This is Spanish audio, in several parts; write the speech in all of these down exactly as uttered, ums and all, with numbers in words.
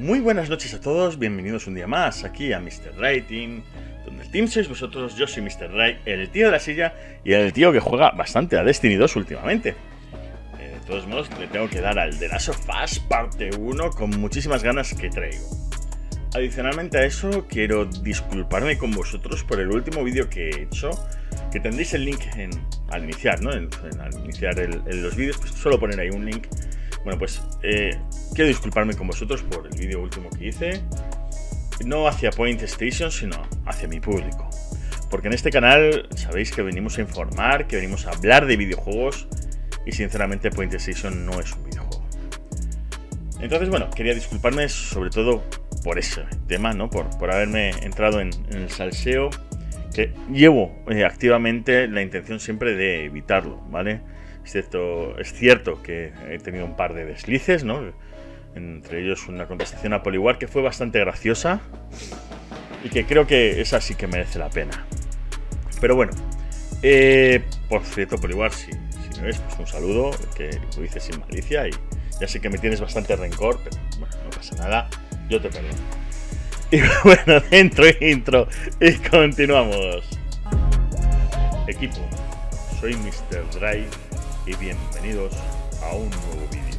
Muy buenas noches a todos, bienvenidos un día más aquí a míster Rating, donde el team sois vosotros, yo soy míster Ray, el tío de la silla y el tío que juega bastante a Destiny dos últimamente. Eh, de todos modos, le tengo que dar al The Last of Us parte uno con muchísimas ganas que traigo. Adicionalmente a eso, quiero disculparme con vosotros por el último vídeo que he hecho, que tendréis el link en, al iniciar, ¿no? En, en, al iniciar el, en los vídeos, pues solo poner ahí un link. Bueno, pues eh, quiero disculparme con vosotros por el vídeo último que hice, no hacia Point Station, sino hacia mi público. Porque en este canal sabéis que venimos a informar, que venimos a hablar de videojuegos y sinceramente Point Station no es un videojuego. Entonces, bueno, quería disculparme sobre todo por ese tema, ¿no? Por, por haberme entrado en, en el salseo, que llevo eh, activamente la intención siempre de evitarlo, ¿vale? Es cierto, es cierto que he tenido un par de deslices, ¿no? Entre ellos una contestación a Poliwar que fue bastante graciosa y que creo que esa sí que merece la pena. Pero bueno, eh, por cierto, Poliwar, si, si me ves, pues un saludo, que lo hice sin malicia y ya sé que me tienes bastante rencor, pero bueno, no pasa nada, yo te perdono. Y bueno, dentro intro y continuamos. Equipo, soy míster Dry y bienvenidos a un nuevo vídeo.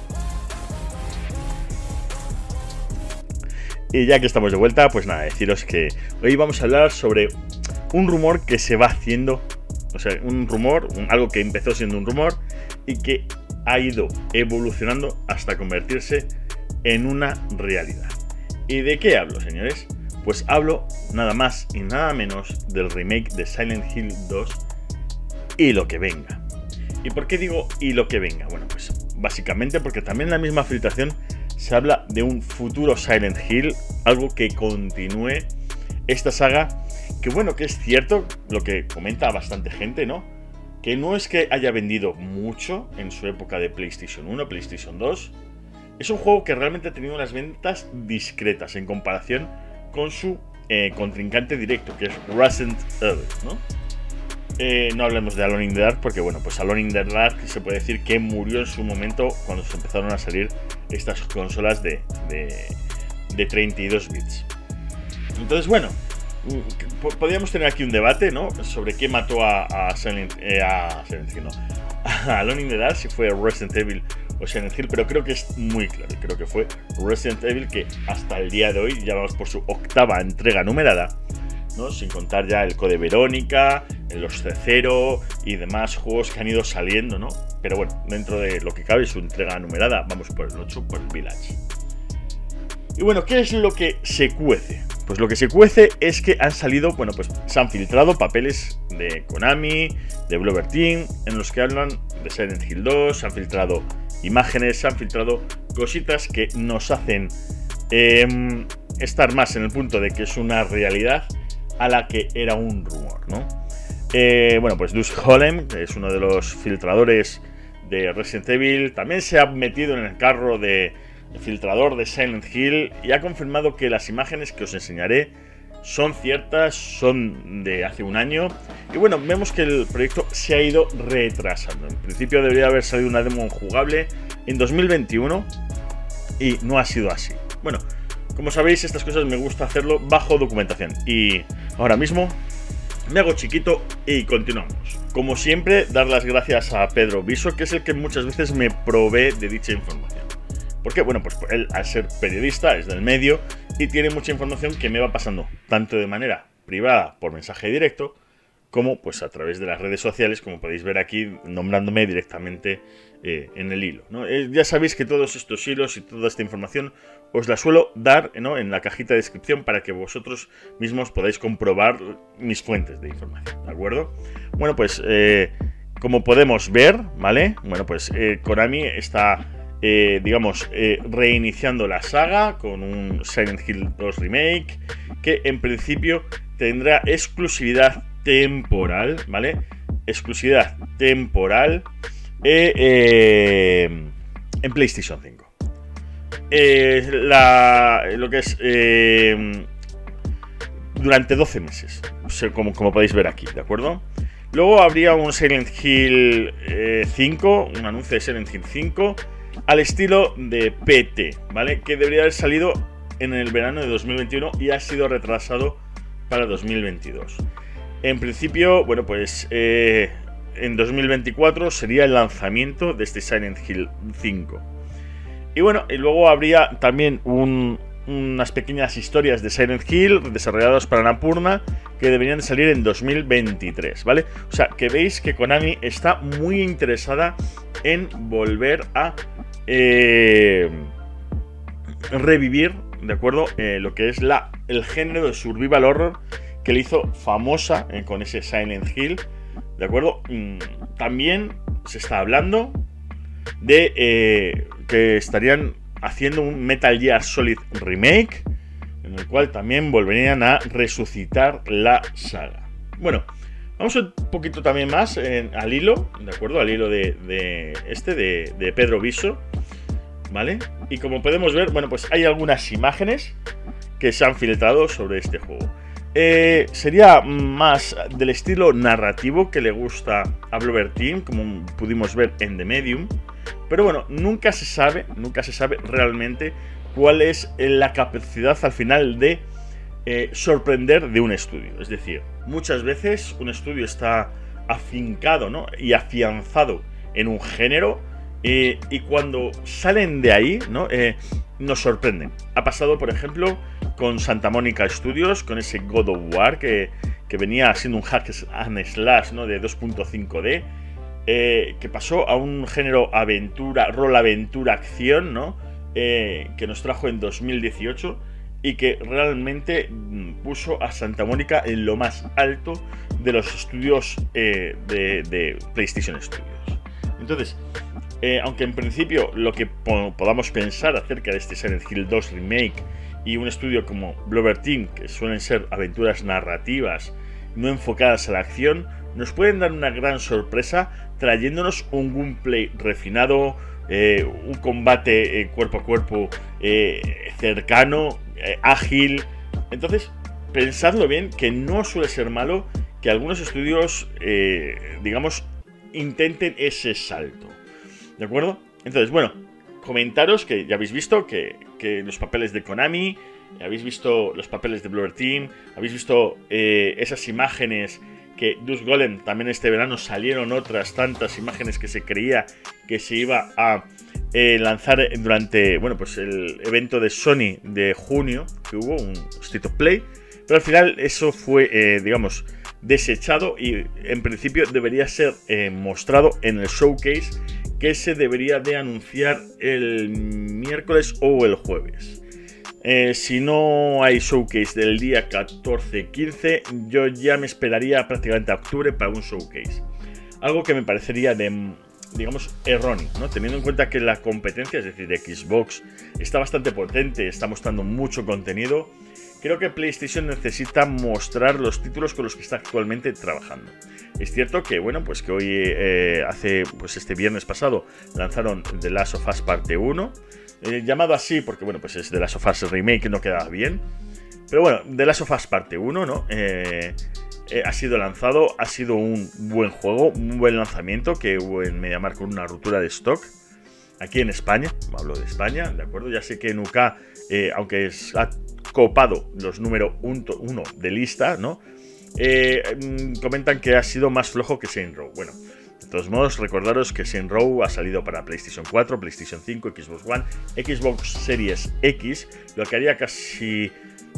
Y ya que estamos de vuelta, pues nada, deciros que hoy vamos a hablar sobre un rumor que se va haciendo, o sea, un rumor, un, algo que empezó siendo un rumor y que ha ido evolucionando hasta convertirse en una realidad. ¿Y de qué hablo, señores? Pues hablo nada más y nada menos del remake de Silent Hill dos y lo que venga. ¿Y por qué digo y lo que venga? Bueno, pues básicamente porque también en la misma filtración se habla de un futuro Silent Hill, algo que continúe esta saga, que bueno, que es cierto, lo que comenta bastante gente, ¿no? Que no es que haya vendido mucho en su época de PlayStation uno, PlayStation dos, es un juego que realmente ha tenido unas ventas discretas en comparación con su eh, contrincante directo, que es Resident Evil, ¿no? Eh, no hablemos de Alone in the Dark porque, bueno, pues Alone in the Dark se puede decir que murió en su momento cuando se empezaron a salir estas consolas de, de, de treinta y dos bits. Entonces, bueno, podríamos tener aquí un debate, ¿no? Sobre qué mató a, a Silent, eh, a, Silent Hill, no, a Alone in the Dark, si fue Resident Evil o Silent Hill, pero creo que es muy claro, creo que fue Resident Evil, que hasta el día de hoy ya vamos por su octava entrega numerada, ¿no? Sin contar ya el Code Verónica, los C cero y demás juegos que han ido saliendo, ¿no? Pero bueno, dentro de lo que cabe su entrega numerada, vamos por el ocho, por el Village. Y bueno, ¿qué es lo que se cuece? Pues lo que se cuece es que han salido, bueno, pues se han filtrado papeles de Konami, de Bloober Team, en los que hablan de Silent Hill dos, se han filtrado imágenes, se han filtrado cositas que nos hacen eh, estar más en el punto de que es una realidad a la que era un rumor, ¿no? Eh, bueno, pues Dusk Holem es uno de los filtradores de Resident Evil, también se ha metido en el carro de filtrador de Silent Hill y ha confirmado que las imágenes que os enseñaré son ciertas, son de hace un año. Y bueno, vemos que el proyecto se ha ido retrasando. En principio debería haber salido una demo jugable en dos mil veintiuno y no ha sido así. Bueno, como sabéis, estas cosas me gusta hacerlo bajo documentación. Y ahora mismo me hago chiquito y continuamos. Como siempre, dar las gracias a Pedro Viso, que es el que muchas veces me provee de dicha información. ¿Por qué? Bueno, pues él, al ser periodista, es del medio y tiene mucha información que me va pasando, tanto de manera privada, por mensaje directo, como pues a través de las redes sociales, como podéis ver aquí, nombrándome directamente eh, en el hilo, ¿no? Eh, ya sabéis que todos estos hilos y toda esta información os la suelo dar, ¿no?, en la cajita de descripción para que vosotros mismos podáis comprobar mis fuentes de información, ¿de acuerdo? Bueno, pues eh, como podemos ver, ¿vale? Bueno, pues eh, Konami está, eh, digamos, eh, reiniciando la saga con un Silent Hill dos Remake que en principio tendrá exclusividad temporal, ¿vale? Exclusividad temporal eh, eh, en PlayStation cinco. Eh, la, lo que es eh, durante doce meses, como, como podéis ver aquí, ¿de acuerdo? Luego habría un Silent Hill eh, cinco, un anuncio de Silent Hill cinco al estilo de P T, ¿vale? Que debería haber salido en el verano de dos mil veintiuno y ha sido retrasado para dos mil veintidós. En principio, bueno, pues eh, en dos mil veinticuatro sería el lanzamiento de este Silent Hill cinco. Y bueno, y luego habría también un, unas pequeñas historias de Silent Hill desarrolladas para Annapurna que deberían de salir en dos mil veintitrés, ¿vale? O sea, que veis que Konami está muy interesada en volver a eh, revivir, ¿de acuerdo? Eh, lo que es la, el género de survival horror que le hizo famosa eh, con ese Silent Hill, ¿de acuerdo? Mm, también se está hablando de eh, que estarían haciendo un Metal Gear Solid Remake, en el cual también volverían a resucitar la saga. Bueno, vamos un poquito también más eh, al hilo, ¿de acuerdo? Al hilo de, de este, de, de Pedro Viso, ¿vale? Y como podemos ver, bueno, pues hay algunas imágenes que se han filtrado sobre este juego. Eh, sería más del estilo narrativo que le gusta a Bloober Team, como pudimos ver en The Medium. Pero bueno, nunca se sabe, nunca se sabe realmente cuál es la capacidad al final de eh, sorprender de un estudio. Es decir, muchas veces un estudio está afincado, ¿no? Y afianzado en un género, eh, y cuando salen de ahí, ¿no? Eh, nos sorprenden. Ha pasado, por ejemplo, con Santa Mónica Studios, con ese God of War que, que venía siendo un hack and slash, ¿no? De dos punto cinco D, eh, que pasó a un género aventura, rol aventura acción, ¿no? Eh, que nos trajo en dos mil dieciocho y que realmente puso a Santa Mónica en lo más alto de los estudios eh, de, de PlayStation Studios. Entonces, eh, aunque en principio lo que po podamos pensar acerca de este Silent Hill dos Remake y un estudio como Bloober Team, que suelen ser aventuras narrativas no enfocadas a la acción, nos pueden dar una gran sorpresa trayéndonos un gameplay refinado, eh, un combate eh, cuerpo a cuerpo eh, cercano, eh, ágil. Entonces, pensadlo bien, que no suele ser malo que algunos estudios, eh, digamos, intenten ese salto, ¿de acuerdo? Entonces, bueno, comentaros que ya habéis visto que, que los papeles de Konami, habéis visto los papeles de Bloober Team, habéis visto eh, esas imágenes que Dust Golem también este verano salieron otras tantas imágenes que se creía que se iba a eh, lanzar durante, bueno, pues el evento de Sony de junio, que hubo un State of Play, pero al final eso fue, eh, digamos, desechado y en principio debería ser eh, mostrado en el showcase que se debería de anunciar el miércoles o el jueves. Eh, si no hay showcase del día catorce quince, yo ya me esperaría prácticamente a octubre para un showcase. Algo que me parecería de, digamos, erróneo, ¿no? Teniendo en cuenta que la competencia, es decir, de Xbox, está bastante potente, está mostrando mucho contenido. Creo que PlayStation necesita mostrar los títulos con los que está actualmente trabajando. Es cierto que, bueno, pues que hoy, eh, hace, pues este viernes pasado, lanzaron The Last of Us Parte uno. Eh, llamado así porque, bueno, pues es The Last of Us Remake, no queda bien. Pero bueno, The Last of Us Parte uno, ¿no? Eh, eh, ha sido lanzado, ha sido un buen juego, un buen lanzamiento que hubo en MediaMarkt con una ruptura de stock. Aquí en España, hablo de España, ¿de acuerdo? Ya sé que en U K, eh, aunque es, ha copado los número uno de lista, ¿no? Eh, comentan que ha sido más flojo que Saints Row. Bueno, de todos modos, recordaros que Saints Row ha salido para PlayStation cuatro, PlayStation cinco, Xbox One, Xbox Series X, lo que haría casi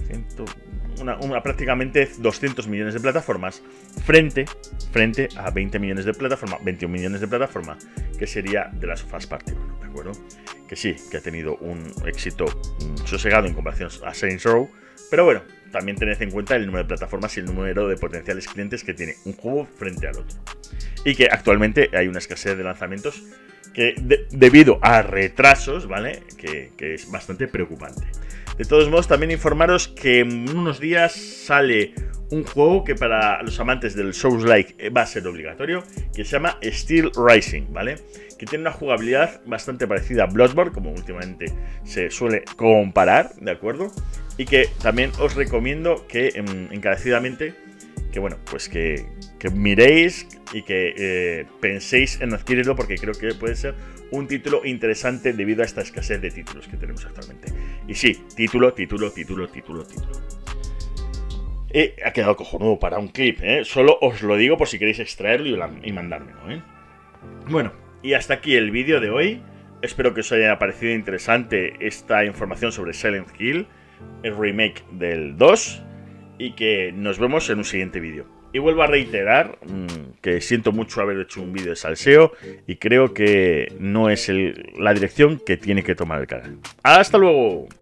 una, una, prácticamente doscientos millones de plataformas frente, frente a veinte millones de plataforma, veintiún millones de plataforma, que sería The Last of Us Parte uno, ¿de acuerdo? Que sí, que ha tenido un éxito sosegado en comparación a Saints Row, pero bueno, también tened en cuenta el número de plataformas y el número de potenciales clientes que tiene un juego frente al otro. Y que actualmente hay una escasez de lanzamientos que de, debido a retrasos, ¿vale? Que, que es bastante preocupante. De todos modos, también informaros que en unos días sale un juego que para los amantes del Souls-like va a ser obligatorio, que se llama Steel Rising, ¿vale? Que tiene una jugabilidad bastante parecida a Bloodborne, como últimamente se suele comparar, ¿de acuerdo? Y que también os recomiendo que encarecidamente que bueno, pues que, que miréis y que eh, penséis en adquirirlo, porque creo que puede ser un título interesante debido a esta escasez de títulos que tenemos actualmente. Y sí, título, título, título, título, título. Eh, ha quedado cojonudo para un clip, ¿eh? Solo os lo digo por si queréis extraerlo y, la, y mandármelo, ¿eh? Bueno, y hasta aquí el vídeo de hoy. Espero que os haya parecido interesante esta información sobre Silent Hill, el remake del dos, y que nos vemos en un siguiente vídeo. Y vuelvo a reiterar mmm, que siento mucho haber hecho un vídeo de salseo y creo que no es el, la dirección que tiene que tomar el canal. ¡Hasta luego!